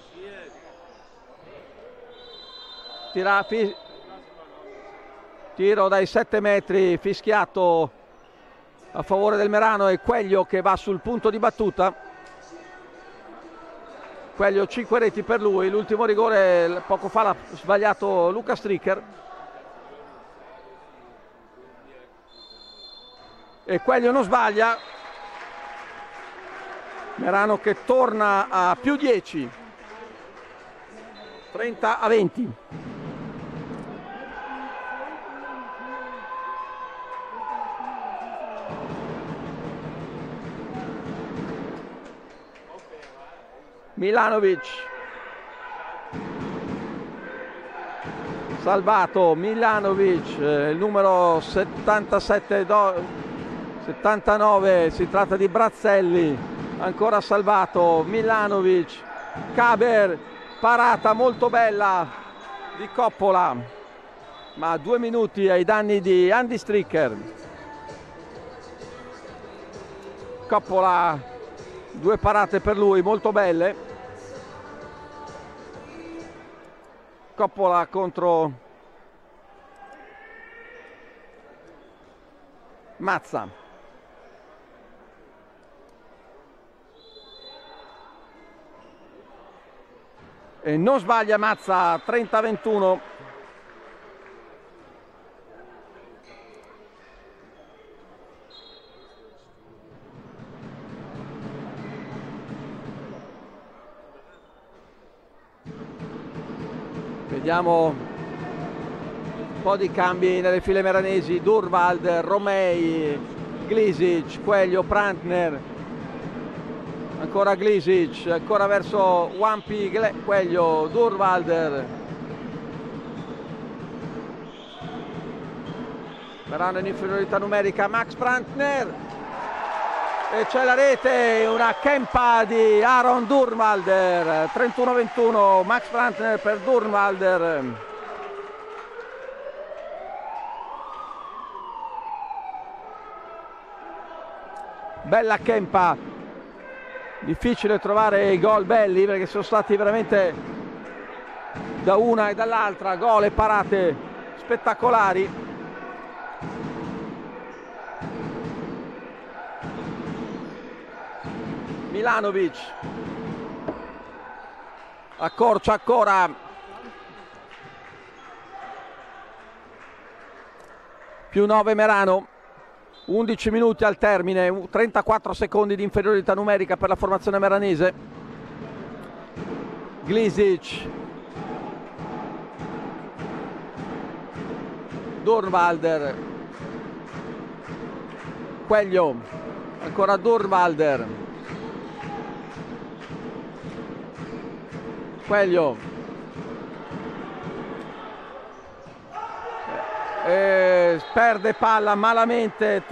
S3: tiro dai 7 metri fischiato a favore del Merano, e Quelio che va sul punto di battuta. Quelio 5 reti per lui, l'ultimo rigore poco fa l'ha sbagliato Luca Stricker. E Quelio non sbaglia. Merano che torna a più 10, 30-20. Milanovic, Salvato, Milanovic, il numero 79, si tratta di Brazzelli, ancora Salvato, Milanovic, Kaber, parata molto bella di Coppola, ma 2 minuti ai danni di Andy Stricker. Coppola, 2 parate per lui molto belle. Coppola contro Mazza. e non sbaglia Mazza, 30-21. Vediamo un po' di cambi nelle file meranesi. Durwald, Romei, Glisic, Quaglio, Prantner, ancora Glisic, ancora verso Wampi, Quaglio, Durwalder. Verranno in inferiorità numerica Max Prantner e c'è la rete, una Kempa di Aaron Durwalder, 31-21, Max Prantner per Durwalder. Bella Kempa, difficile trovare i gol belli perché sono stati veramente da una e dall'altra gol e parate spettacolari. Milanovic accorcia ancora, più 9 Merano, 11 minuti al termine, 34 secondi di inferiorità numerica per la formazione meranese. Glisic, Durwalder, Quaglio, ancora Durwalder, Quaglio, perde palla malamente,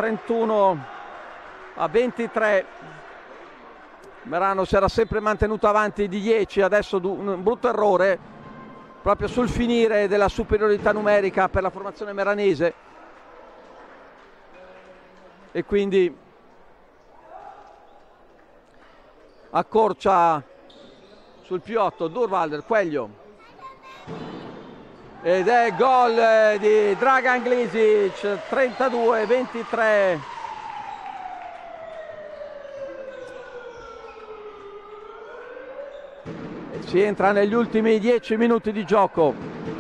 S3: 31-23. Merano si era sempre mantenuto avanti di 10, adesso un brutto errore proprio sul finire della superiorità numerica per la formazione meranese e quindi accorcia sul più 8 Durwalder, Quaglio, ed è gol di Dragan Glisic, 32-23. Si entra negli ultimi 10 minuti di gioco.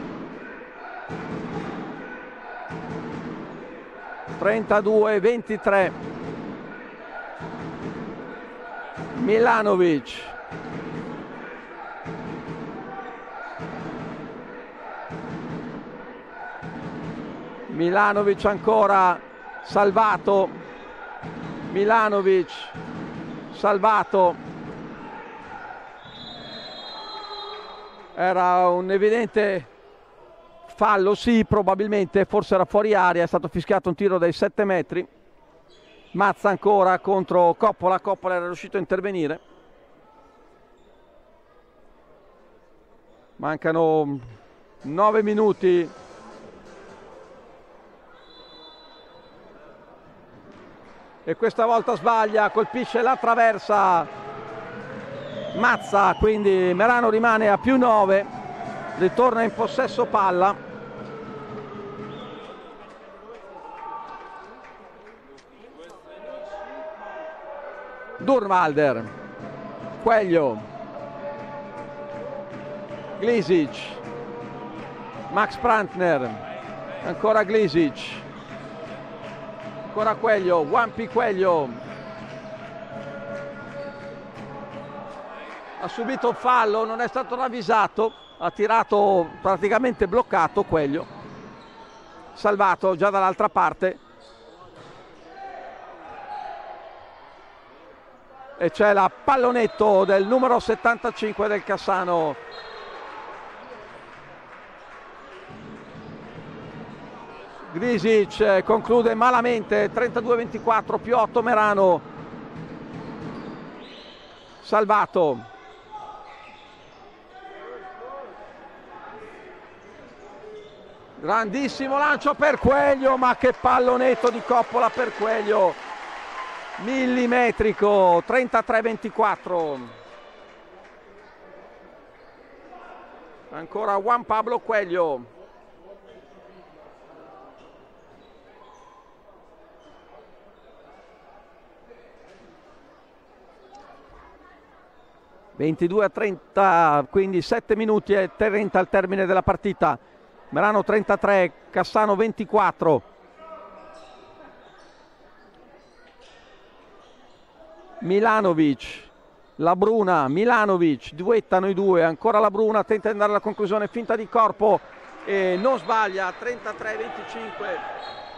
S3: 32-23. Milanovic, Milanovic ancora, salvato, Milanovic salvato, era un evidente fallo, sì, probabilmente, forse era fuori area, è stato fischiato un tiro dai 7 metri. Mazza ancora contro Coppola, Coppola era riuscito a intervenire. Mancano 9 minuti. E questa volta sbaglia, colpisce la traversa Mazza, quindi Merano rimane a più 9, ritorna in possesso palla. Durwalder, Quaglio, Glisic, Max Prantner, ancora Glisic, ancora Quaglio, Wampi Quaglio, ha subito un fallo, non è stato ravvisato, ha tirato praticamente bloccato Quaglio, salvato già dall'altra parte. E c'è la pallonetto del numero 75 del Cassano. Glisic conclude malamente, 32-24, più 8 Merano, salvato. Grandissimo lancio per Quaglio, ma che pallonetto di Coppola per Quaglio, millimetrico, 33-24. Ancora Juan Pablo Quaglio. 22-30, quindi 7 minuti e 30 al termine della partita. Merano 33, Cassano 24. Milanovic, Labruna, Milanovic, duettano i due, ancora Labruna, tenta di andare alla conclusione, finta di corpo e non sbaglia, 33-25.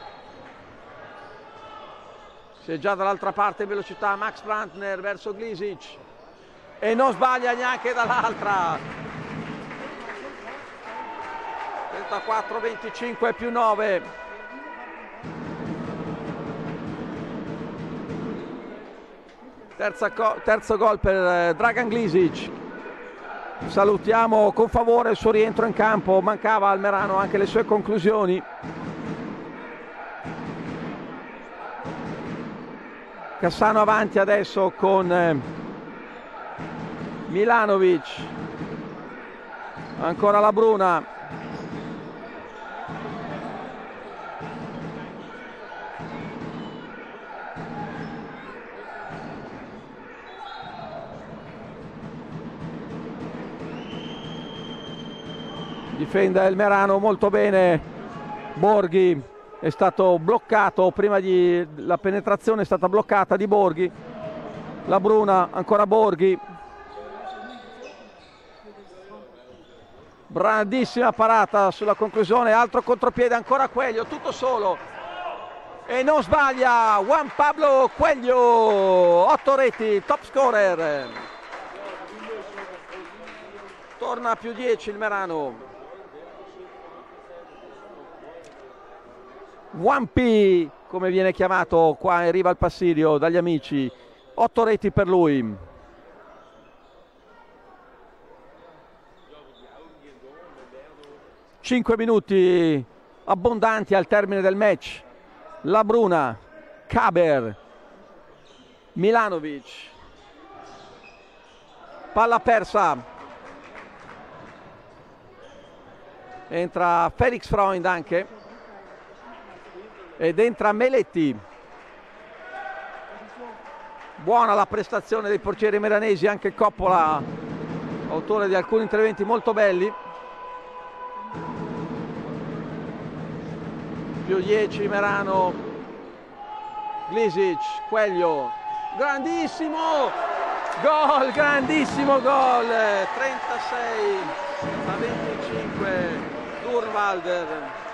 S3: Si è già dall'altra parte in velocità Max Brandner verso Glisic e non sbaglia neanche dall'altra. 34-25 più 9. Terzo gol per Dragan Glisic. Salutiamo con favore il suo rientro in campo, mancava al Merano anche le sue conclusioni. Cassano avanti adesso con Milanovic, ancora Labruna, difende il Merano molto bene Borghi, è stato bloccato prima la penetrazione è stata bloccata di Borghi. Labruna, ancora Borghi, grandissima parata sulla conclusione, altro contropiede, ancora Quaglio, tutto solo e non sbaglia Juan Pablo Quaglio, 8 reti, top scorer, torna a più 10 il Merano. Wampi, come viene chiamato qua in riva al Passirio dagli amici, 8 reti per lui. Cinque minuti abbondanti al termine del match. Labruna, Kaber, Milanovic, palla persa, entra Felix Freund anche ed entra Meletti. Buona la prestazione dei portieri meranesi, anche Coppola, autore di alcuni interventi molto belli. Più 10 Merano, Glisic, Quaglio, grandissimo gol, 36-25, Durnwalder,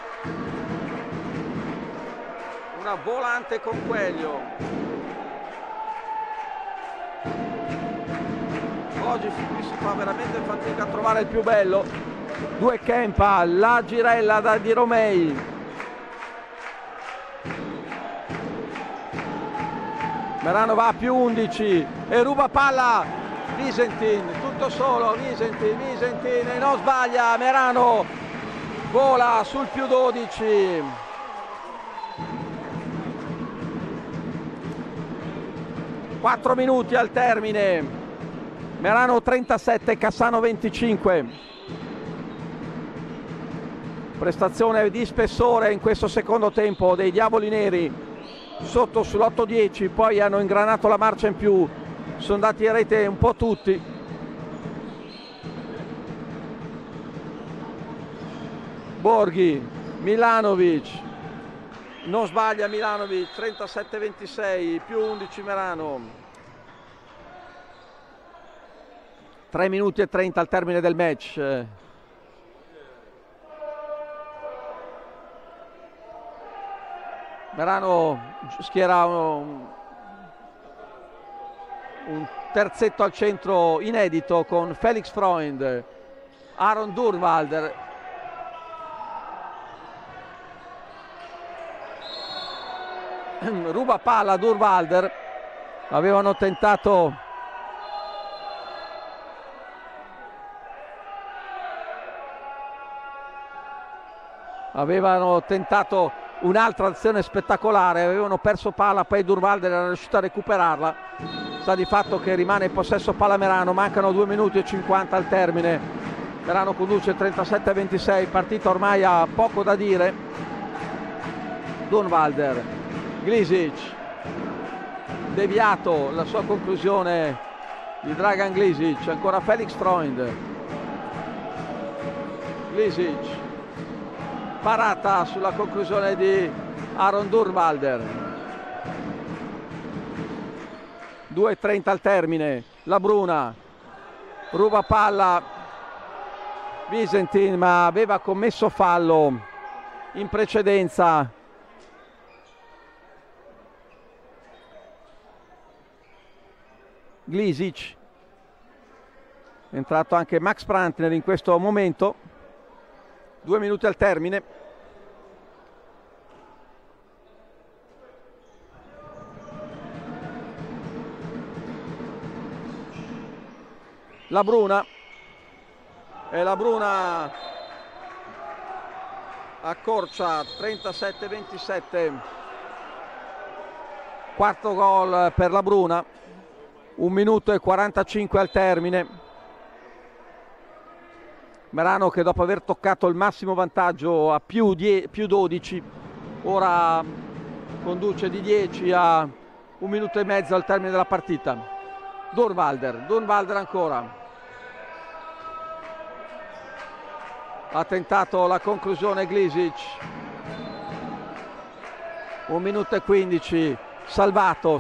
S3: una volante con Quaglio. Oggi qui si fa veramente fatica a trovare il più bello. Due Kempa, la girella di Romei. Merano va a più 11 e ruba palla Visentin, tutto solo Visentin e non sbaglia, Merano vola sul più 12. Quattro minuti al termine, Merano 37, Cassano 25. Prestazione di spessore in questo secondo tempo dei Diavoli Neri, sotto sull'8-10, poi hanno ingranato la marcia in più, sono andati in rete un po' tutti. Borghi, Milanovic, non sbaglia Milanovic, 37-26, più 11 Merano. 3 minuti e 30 al termine del match. Merano schiera un terzetto al centro inedito con Felix Freund, Aaron Durnwalder, ruba palla Durnwalder, avevano tentato un'altra azione spettacolare, avevano perso palla, poi Durnwalder era riuscito a recuperarla. Sta di fatto che rimane in possesso palla Merano, mancano 2 minuti e 50 al termine. Merano conduce 37-26, partita ormai ha poco da dire. Durnwalder, Glisic, deviato la sua conclusione di Dragan Glisic, ancora Felix Freund. Glisic, parata sulla conclusione di Aron Durnwalder. 2:30 al termine, la Bruna ruba palla Visentin, ma aveva commesso fallo in precedenza. Glisic, è entrato anche Max Brantner in questo momento. 2 minuti al termine. La Bruna, e la Bruna accorcia 37-27, quarto gol per la Bruna, 1 minuto e 45 al termine. Merano che dopo aver toccato il massimo vantaggio a più 12, ora conduce di 10 a 1 minuto e mezzo al termine della partita. Durnwalder ancora, ha tentato la conclusione Glisic, 1 minuto e 15, salvato.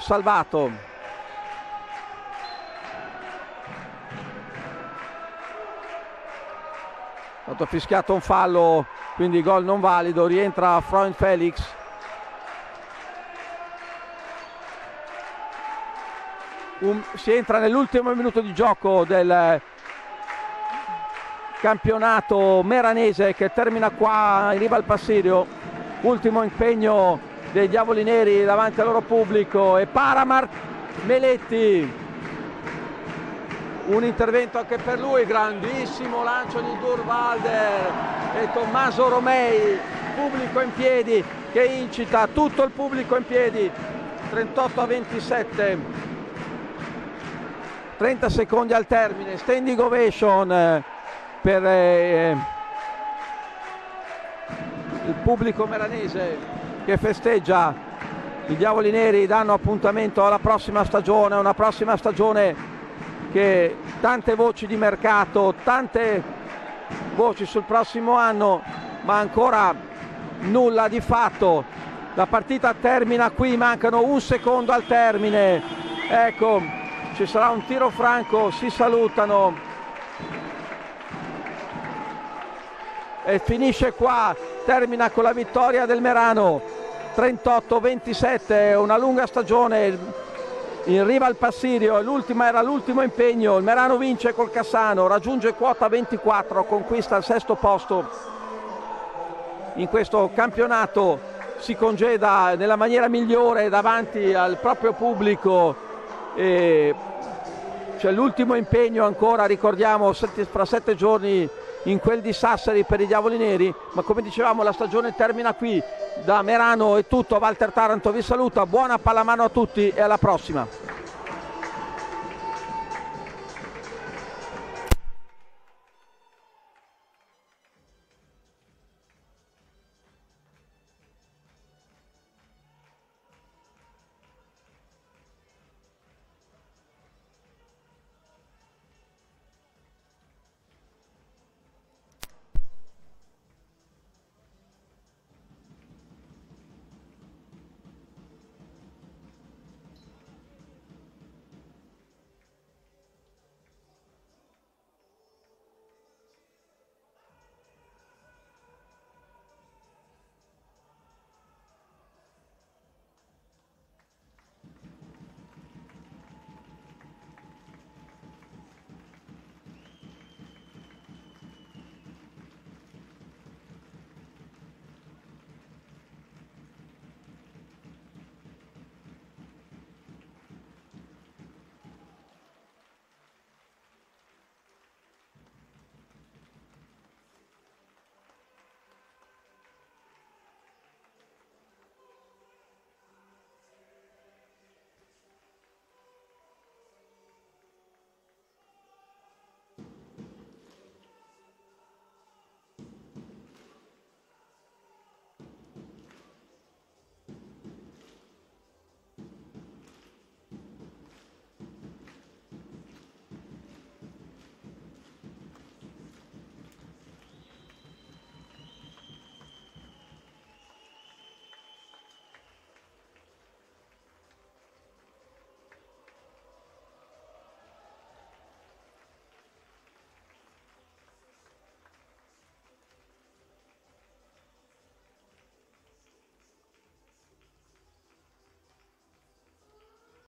S3: È stato fischiato un fallo, quindi gol non valido, rientra Freund Felix. Si entra nell'ultimo minuto di gioco del campionato meranese, che termina qua in riva al Passirio. Ultimo impegno dei Diavoli Neri davanti al loro pubblico, e Paramar Meletti, un intervento anche per lui, grandissimo lancio di Durnwalder e Tommaso Romei, pubblico in piedi che incita, tutto il pubblico in piedi. 38-27, 30 secondi al termine, standing ovation per il pubblico meranese che festeggia. I Diavoli Neri danno appuntamento alla prossima stagione, una prossima stagione che tante voci di mercato, tante voci sul prossimo anno, ma ancora nulla di fatto. La partita termina qui, mancano 1 secondo al termine. Ecco, ci sarà un tiro franco, si salutano e finisce qua, termina con la vittoria del Merano 38-27, una lunga stagione in riva al Passirio. L'ultima era l'ultimo impegno, il Merano vince col Cassano, raggiunge quota 24, conquista il 6° posto in questo campionato, si congeda nella maniera migliore davanti al proprio pubblico. E c'è l'ultimo impegno ancora, ricordiamo, fra 7 giorni in quel di Sassari per i Diavoli Neri, ma come dicevamo la stagione termina qui. Da Merano è tutto, Walter Taranto vi saluta, buona pallamano a tutti e alla prossima.